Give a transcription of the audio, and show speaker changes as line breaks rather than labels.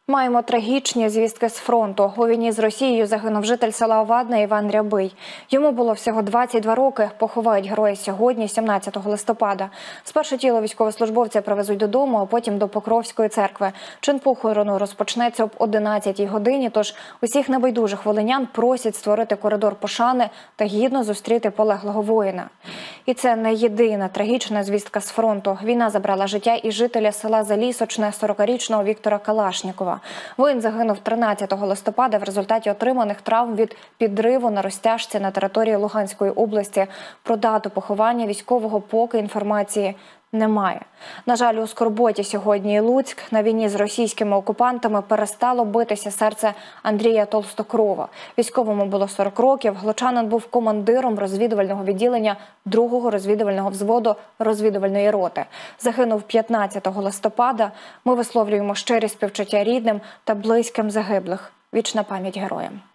Маємо трагічні звістки з фронту. У війні з Росією загинув житель села Овадне Іван Рябий. Йому було всього 22 роки. Поховають героя сьогодні, 17 листопада. Спершу тіло військовослужбовця привезуть додому, а потім до Покровської церкви. Чин похорону розпочнеться об 11-й годині, тож усіх небайдужих волинян просять створити коридор пошани та гідно зустріти полеглого воїна. І це не єдина трагічна звістка з фронту. Війна забрала життя і жителя села Залісочне 40-річного Віктора Калашнікова. Воїн загинув 13 листопада в результаті отриманих травм від підриву на розтяжці на території Луганської області. Про дату поховання військового поки інформації немає. На жаль, у скорботі сьогодні і Луцьк. На війні з російськими окупантами перестало битися серце Андрія Толстокрова. Військовому було 40 років. Глочанин був командиром розвідувального відділення 2-го розвідувального взводу розвідувальної роти. Загинув 15 листопада. Ми висловлюємо щирі співчуття рідним та близьким загиблих. Вічна пам'ять героям.